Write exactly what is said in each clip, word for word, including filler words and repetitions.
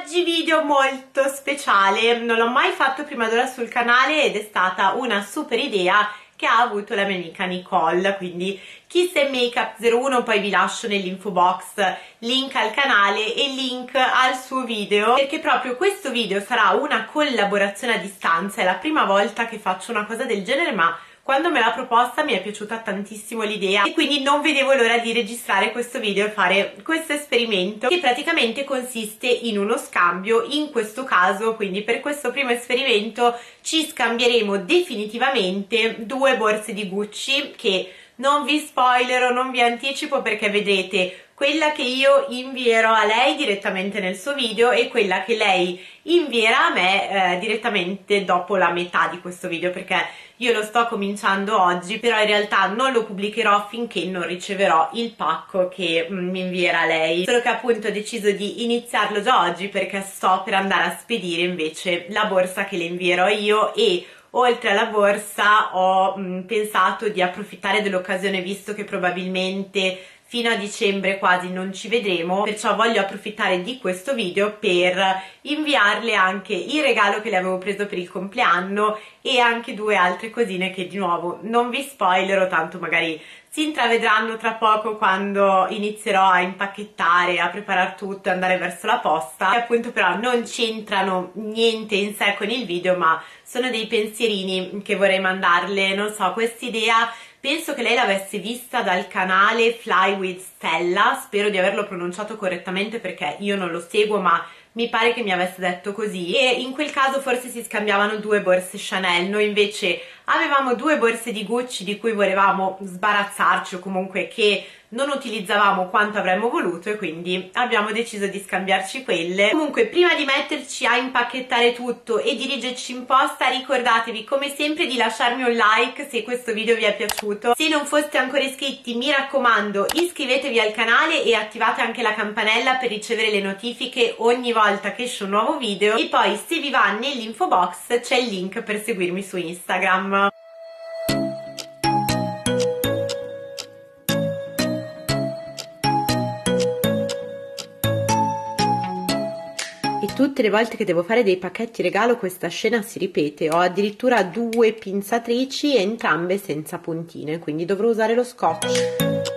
Oggi video molto speciale, non l'ho mai fatto prima d'ora sul canale ed è stata una super idea che ha avuto la mia amica Nicole, quindi Kiss and Makeup zero uno, poi vi lascio nell'info box link al canale e link al suo video, perché proprio questo video sarà una collaborazione a distanza, è la prima volta che faccio una cosa del genere, ma quando me l'ha proposta mi è piaciuta tantissimo l'idea e quindi non vedevo l'ora di registrare questo video e fare questo esperimento che praticamente consiste in uno scambio. In questo caso, quindi per questo primo esperimento, ci scambieremo definitivamente due borse di Gucci che non vi spoilerò, non vi anticipo, perché vedrete quella che io invierò a lei direttamente nel suo video e quella che lei invierà a me eh, direttamente dopo la metà di questo video, perché io lo sto cominciando oggi, però in realtà non lo pubblicherò finché non riceverò il pacco che mm, mi invierà lei. Solo che appunto ho deciso di iniziarlo già oggi perché sto per andare a spedire invece la borsa che le invierò io, e oltre alla borsa ho mh, pensato di approfittare dell'occasione, visto che probabilmente fino a dicembre quasi non ci vedremo, perciò voglio approfittare di questo video per inviarle anche il regalo che le avevo preso per il compleanno e anche due altre cosine che di nuovo non vi spoilerò, tanto magari si intravedranno tra poco quando inizierò a impacchettare, a preparare tutto e andare verso la posta, che appunto però non c'entrano niente in sé con il video, ma sono dei pensierini che vorrei mandarle. Non so, quest'idea penso che lei l'avesse vista dal canale Fly with Stella, spero di averlo pronunciato correttamente perché io non lo seguo, ma mi pare che mi avesse detto così, e in quel caso forse si scambiavano due borse Chanel. Noi invece avevamo due borse di Gucci di cui volevamo sbarazzarci, o comunque che non utilizzavamo quanto avremmo voluto, e quindi abbiamo deciso di scambiarci quelle. Comunque, prima di metterci a impacchettare tutto e dirigerci in posta, ricordatevi come sempre di lasciarmi un like se questo video vi è piaciuto. Se non foste ancora iscritti, mi raccomando, iscrivetevi al canale e attivate anche la campanella per ricevere le notifiche ogni volta che esce un nuovo video, e poi se vi va nell'info box c'è il link per seguirmi su Instagram. E tutte le volte che devo fare dei pacchetti regalo questa scena si ripete. Ho addirittura due pinzatrici, entrambe senza puntine, quindi dovrò usare lo scotch.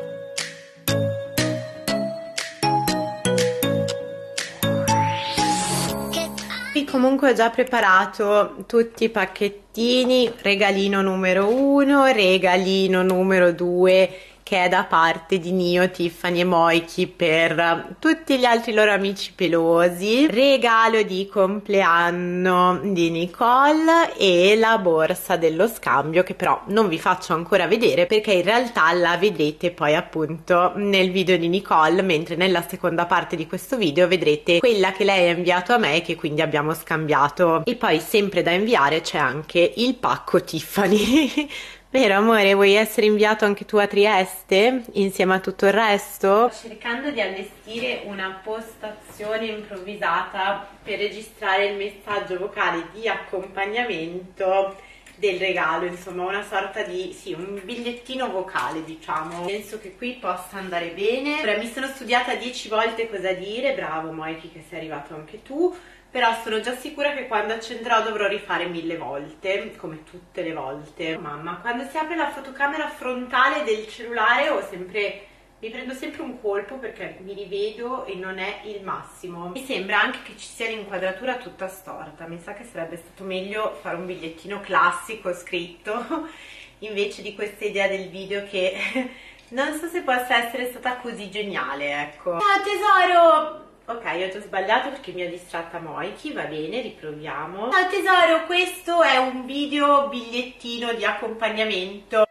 Qui comunque ho già preparato tutti i pacchettini, regalino numero uno, regalino numero due, che è da parte di Nio, Tiffany e Moiki per tutti gli altri loro amici pelosi, regalo di compleanno di Nicole e la borsa dello scambio, che però non vi faccio ancora vedere perché in realtà la vedrete poi appunto nel video di Nicole, mentre nella seconda parte di questo video vedrete quella che lei ha inviato a me e che quindi abbiamo scambiato. E poi sempre da inviare c'è anche il pacco Tiffany. Vero amore, vuoi essere inviato anche tu a Trieste insieme a tutto il resto? Sto cercando di allestire una postazione improvvisata per registrare il messaggio vocale di accompagnamento del regalo, insomma una sorta di, sì, un bigliettino vocale, diciamo. Penso che qui possa andare bene. Ora, mi sono studiata dieci volte cosa dire, bravo Moiki che sei arrivato anche tu, però sono già sicura che quando accenderò dovrò rifare mille volte, come tutte le volte. Mamma, quando si apre la fotocamera frontale del cellulare ho sempre, mi prendo sempre un colpo perché mi rivedo e non è il massimo. Mi sembra anche che ci sia l'inquadratura tutta storta, mi sa che sarebbe stato meglio fare un bigliettino classico scritto invece di questa idea del video che non so se possa essere stata così geniale, ecco. Ciao tesoro! Ok, ho già sbagliato perché mi ha distratta Moiki, va bene, riproviamo. Ciao tesoro, questo è un video bigliettino di accompagnamento.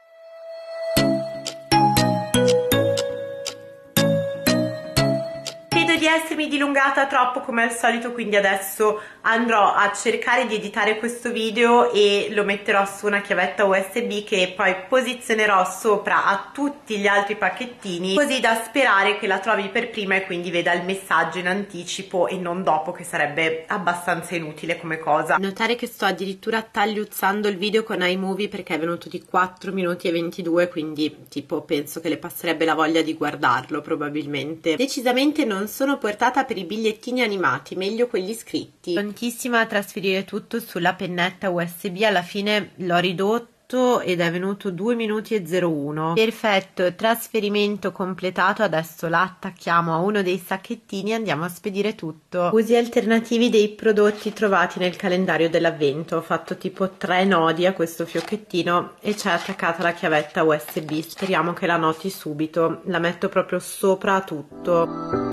Di essermi dilungata troppo come al solito, quindi adesso andrò a cercare di editare questo video e lo metterò su una chiavetta U S B che poi posizionerò sopra a tutti gli altri pacchettini, così da sperare che la trovi per prima e quindi veda il messaggio in anticipo e non dopo, che sarebbe abbastanza inutile come cosa. Notare che sto addirittura tagliuzzando il video con iMovie perché è venuto di quattro minuti e ventidue, quindi tipo penso che le passerebbe la voglia di guardarlo probabilmente. Decisamente non sono portata progettata per i bigliettini animati, meglio quelli scritti. Prontissima a trasferire tutto sulla pennetta U S B, alla fine l'ho ridotto ed è venuto due minuti e zero uno. Perfetto, trasferimento completato. Adesso la attacchiamo a uno dei sacchettini e andiamo a spedire tutto. Usi alternativi dei prodotti trovati nel calendario dell'avvento. Ho fatto tipo tre nodi a questo fiocchettino e c'è attaccata la chiavetta U S B. Speriamo che la noti subito. La metto proprio sopra tutto.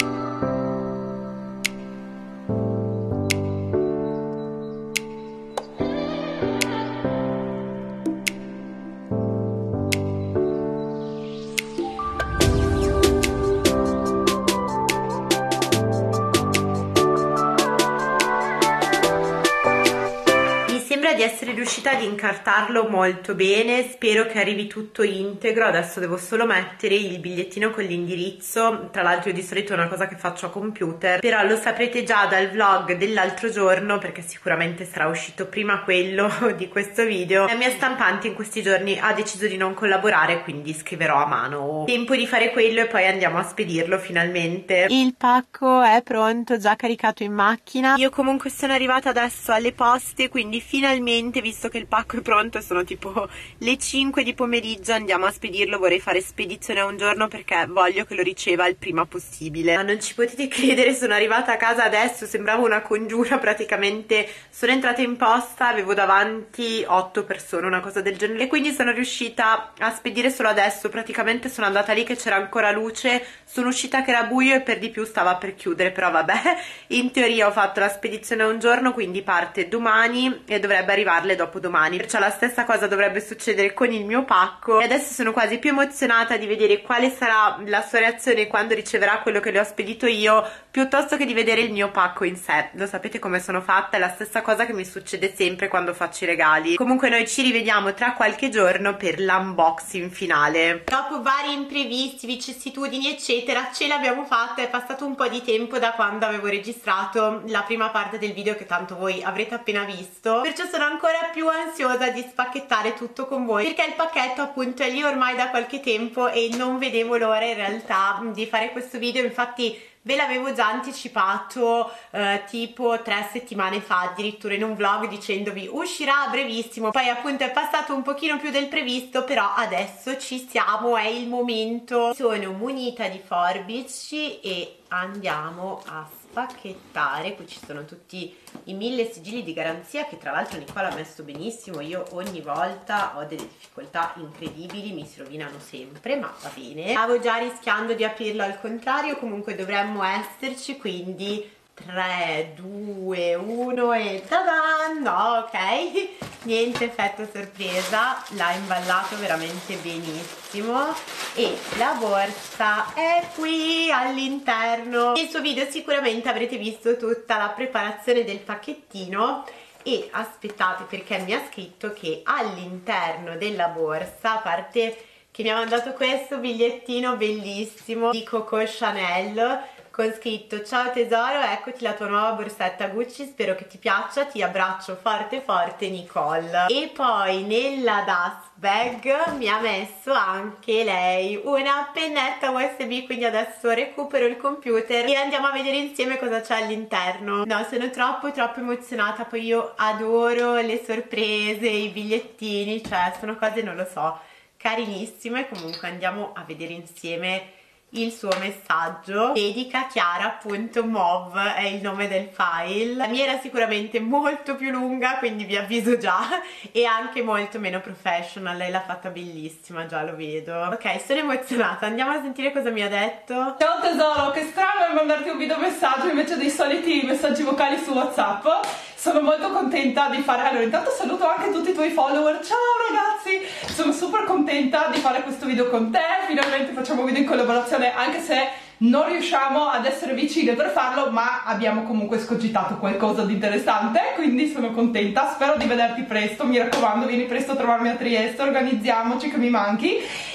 Di essere riuscita ad incartarlo molto bene, spero che arrivi tutto integro. Adesso devo solo mettere il bigliettino con l'indirizzo, tra l'altro di solito è una cosa che faccio a computer, però lo saprete già dal vlog dell'altro giorno perché sicuramente sarà uscito prima quello di questo video. La mia stampante in questi giorni ha deciso di non collaborare, quindi scriverò a mano. Tempo di fare quello e poi andiamo a spedirlo finalmente. Il pacco è pronto, già caricato in macchina. Io comunque sono arrivata adesso alle poste, quindi finalmente, visto che il pacco è pronto, sono tipo le cinque di pomeriggio, andiamo a spedirlo. Vorrei fare spedizione a un giorno perché voglio che lo riceva il prima possibile. Ma non ci potete credere, sono arrivata a casa adesso, sembrava una congiura praticamente. Sono entrata in posta, avevo davanti otto persone, una cosa del genere, e quindi sono riuscita a spedire solo adesso. Praticamente sono andata lì che c'era ancora luce, sono uscita che era buio e per di più stava per chiudere, però vabbè, in teoria ho fatto la spedizione a un giorno, quindi parte domani e dovrebbe arrivarle dopo domani, perciò la stessa cosa dovrebbe succedere con il mio pacco. E adesso sono quasi più emozionata di vedere quale sarà la sua reazione quando riceverà quello che le ho spedito io, piuttosto che di vedere il mio pacco in sé. Lo sapete come sono fatta, è la stessa cosa che mi succede sempre quando faccio i regali. Comunque noi ci rivediamo tra qualche giorno per l'unboxing finale. Dopo vari imprevisti, vicissitudini eccetera, ce l'abbiamo fatta. È passato un po' di tempo da quando avevo registrato la prima parte del video, che tanto voi avrete appena visto, perciò sono ancora più ansiosa di spacchettare tutto con voi, perché il pacchetto appunto è lì ormai da qualche tempo e non vedevo l'ora in realtà di fare questo video. Infatti ve l'avevo già anticipato eh, tipo tre settimane fa addirittura in un vlog, dicendovi uscirà a brevissimo. Poi appunto è passato un pochino più del previsto, però adesso ci siamo, è il momento. Sono munita di forbici e andiamo a spacchettare. Qui ci sono tutti i mille sigilli di garanzia che tra l'altro Nicola ha messo benissimo. Io ogni volta ho delle difficoltà incredibili, mi si rovinano sempre, ma va bene. Stavo già rischiando di aprirlo al contrario, comunque dovremmo esserci, quindi tre, due, uno e tada! No, ok, niente effetto sorpresa, l'ha imballato veramente benissimo e la borsa è qui all'interno. Nel suo video sicuramente avrete visto tutta la preparazione del pacchettino e aspettate, perché mi ha scritto che all'interno della borsa, a parte che mi ha mandato questo bigliettino bellissimo di Coco Chanel con scritto ciao tesoro, eccoti la tua nuova borsetta Gucci, spero che ti piaccia, ti abbraccio forte forte Nicole. E poi nella dust bag mi ha messo anche lei una pennetta U S B, quindi adesso recupero il computer e andiamo a vedere insieme cosa c'è all'interno. No, sono troppo troppo emozionata, poi io adoro le sorprese, i bigliettini, cioè sono cose, non lo so, carinissime. Comunque andiamo a vedere insieme il suo messaggio. Dedica Chiara appunto Mov è il nome del file. La mia era sicuramente molto più lunga, quindi vi avviso già, e anche molto meno professional. Lei l'ha fatta bellissima, già lo vedo. Ok, sono emozionata, andiamo a sentire cosa mi ha detto. Ciao tesoro, che strano è mandarti un video messaggio invece dei soliti messaggi vocali su WhatsApp. Sono molto contenta di fare, allora intanto saluto anche tutti i tuoi follower, ciao ragazzi, sono super contenta di fare questo video con te, finalmente facciamo un video in collaborazione, anche se non riusciamo ad essere vicine per farlo, ma abbiamo comunque scogitato qualcosa di interessante, quindi sono contenta, spero di vederti presto, mi raccomando vieni presto a trovarmi a Trieste, organizziamoci che mi manchi.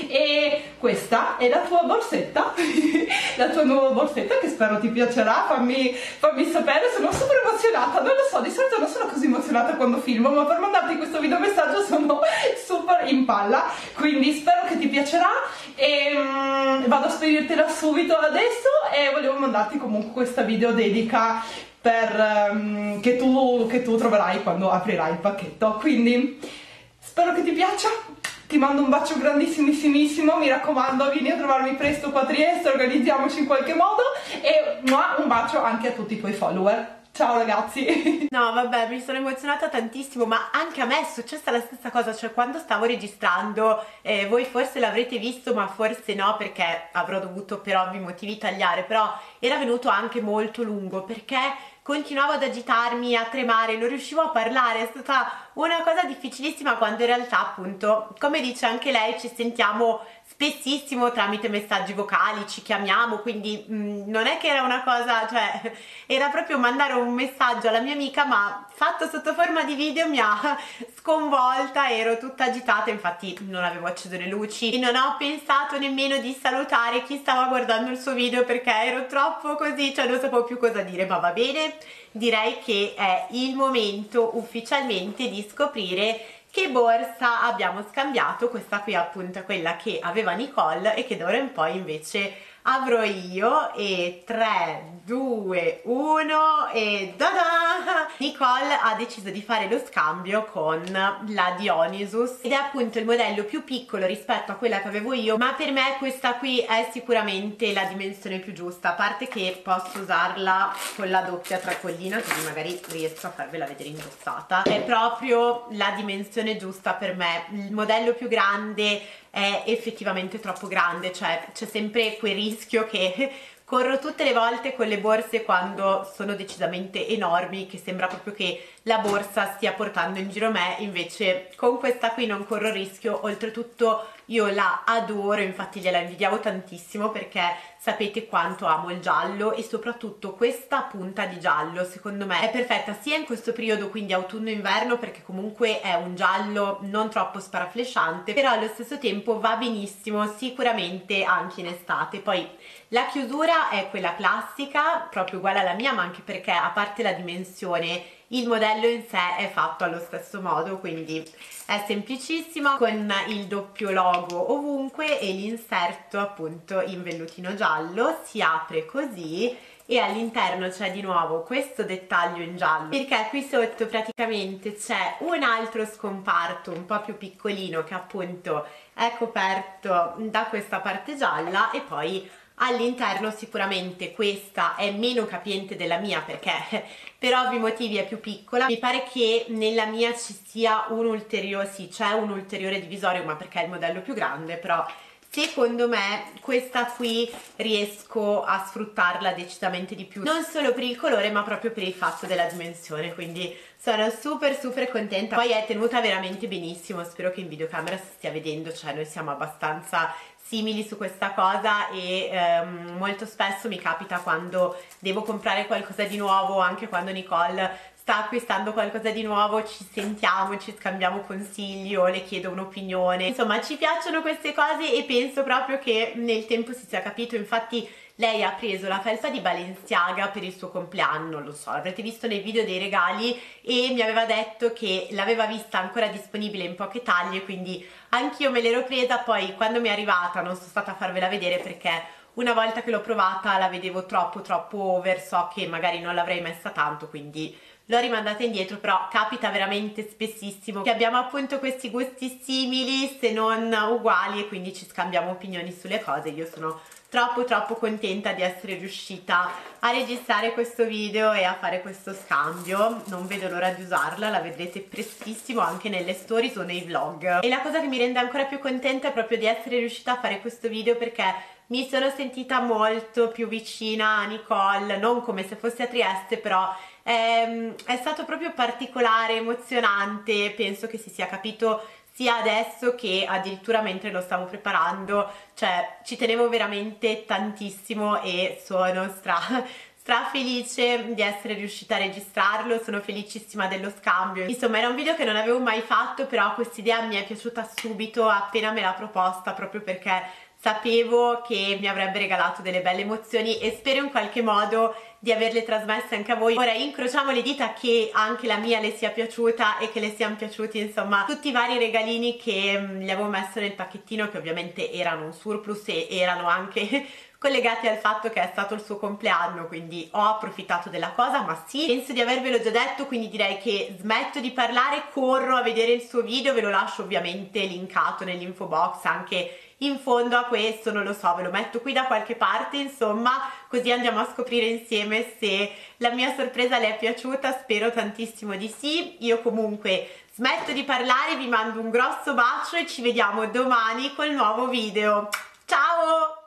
E questa è la tua borsetta, la tua nuova borsetta che spero ti piacerà, fammi, fammi sapere, sono super emozionata, non lo so, di solito non sono così emozionata quando filmo, ma per mandarti questo video messaggio sono super in palla, quindi spero che ti piacerà e um, vado a spedirtela subito. adesso e volevo mandarti comunque questa video dedica per, um, che, tu, che tu troverai quando aprirai il pacchetto. Quindi spero che ti piaccia, ti mando un bacio grandissimissimo, mi raccomando vieni a trovarmi presto qua a Trieste, organizziamoci in qualche modo e un bacio anche a tutti i tuoi follower. Ciao ragazzi! No vabbè, mi sono emozionata tantissimo, ma anche a me è successa la stessa cosa, cioè quando stavo registrando, eh, voi forse l'avrete visto ma forse no perché avrò dovuto per ovvi motivi tagliare, però era venuto anche molto lungo perché continuavo ad agitarmi, a tremare, non riuscivo a parlare, è stata una cosa difficilissima quando in realtà appunto, come dice anche lei, ci sentiamo spessissimo tramite messaggi vocali, ci chiamiamo, quindi mh, non è che era una cosa, cioè era proprio mandare un messaggio alla mia amica ma fatto sotto forma di video mi ha sconvolta, ero tutta agitata, infatti non avevo acceso le luci e non ho pensato nemmeno di salutare chi stava guardando il suo video perché ero troppo così, cioè non sapevo più cosa dire, ma va bene, direi che è il momento ufficialmente di scoprire che borsa abbiamo scambiato. Questa qui appunto è quella che aveva Nicole e che d'ora in poi invece avrò io. E tre, due, uno e da-da! Nicole ha deciso di fare lo scambio con la Dionysus ed è appunto il modello più piccolo rispetto a quella che avevo io, ma per me questa qui è sicuramente la dimensione più giusta, a parte che posso usarla con la doppia tracollina quindi magari riesco a farvela vedere indossata. È proprio la dimensione giusta per me, il modello più grande è effettivamente troppo grande, cioè c'è sempre quel rischio che corro tutte le volte con le borse quando sono decisamente enormi che sembra proprio che la borsa stia portando in giro me, invece con questa qui non corro rischio, oltretutto io la adoro, infatti gliela invidiavo tantissimo perché sapete quanto amo il giallo e soprattutto questa punta di giallo secondo me è perfetta sia in questo periodo, quindi autunno-inverno, perché comunque è un giallo non troppo sparaflesciante, però allo stesso tempo va benissimo sicuramente anche in estate. Poi la chiusura è quella classica, proprio uguale alla mia, ma anche perché a parte la dimensione il modello in sé è fatto allo stesso modo, quindi è semplicissimo con il doppio logo ovunque e l'inserto appunto in vellutino giallo, si apre così e all'interno c'è di nuovo questo dettaglio in giallo perché qui sotto praticamente c'è un altro scomparto un po' più piccolino che appunto è coperto da questa parte gialla e poi all'interno sicuramente questa è meno capiente della mia perché per ovvi motivi è più piccola. Mi pare che nella mia ci sia un ulteriore, sì c'è un ulteriore divisorio ma perché è il modello più grande, però secondo me questa qui riesco a sfruttarla decisamente di più, non solo per il colore ma proprio per il fatto della dimensione, quindi sono super super contenta. Poi è tenuta veramente benissimo, spero che in videocamera si stia vedendo, cioè noi siamo abbastanza simili su questa cosa e ehm, molto spesso mi capita quando devo comprare qualcosa di nuovo, anche quando Nicole sta acquistando qualcosa di nuovo, ci sentiamo, ci scambiamo consigli o le chiedo un'opinione, insomma ci piacciono queste cose e penso proprio che nel tempo si sia capito. Infatti lei ha preso la felpa di Balenciaga per il suo compleanno, lo so, l'avrete visto nei video dei regali e mi aveva detto che l'aveva vista ancora disponibile in poche taglie, quindi anch'io me l'ero presa. Poi quando mi è arrivata non sono stata a farvela vedere perché una volta che l'ho provata la vedevo troppo troppo over, so che magari non l'avrei messa tanto, quindi l'ho rimandata indietro. Però capita veramente spessissimo che abbiamo appunto questi gusti simili se non uguali e quindi ci scambiamo opinioni sulle cose. Io sono troppo troppo contenta di essere riuscita a registrare questo video e a fare questo scambio, non vedo l'ora di usarla, la vedrete prestissimo anche nelle stories o nei vlog. E la cosa che mi rende ancora più contenta è proprio di essere riuscita a fare questo video perché mi sono sentita molto più vicina a Nicole, non come se fosse a Trieste, però ehm, è stato proprio particolare, emozionante, penso che si sia capito sia adesso che addirittura mentre lo stavo preparando, cioè ci tenevo veramente tantissimo e sono stra, stra felice di essere riuscita a registrarlo, sono felicissima dello scambio. Insomma era un video che non avevo mai fatto, però quest'idea mi è piaciuta subito appena me l'ha proposta, proprio perché sapevo che mi avrebbe regalato delle belle emozioni e spero in qualche modo di averle trasmesse anche a voi. Ora incrociamo le dita che anche la mia le sia piaciuta e che le siano piaciuti insomma tutti i vari regalini che gli avevo messo nel pacchettino, che ovviamente erano un surplus e erano anche collegati al fatto che è stato il suo compleanno, quindi ho approfittato della cosa, ma sì, penso di avervelo già detto, quindi direi che smetto di parlare, corro a vedere il suo video, ve lo lascio ovviamente linkato nell'info box anche in fondo a questo, non lo so, ve lo metto qui da qualche parte, insomma, così andiamo a scoprire insieme se la mia sorpresa le è piaciuta, spero tantissimo di sì. Io comunque smetto di parlare, vi mando un grosso bacio e ci vediamo domani col nuovo video. Ciao!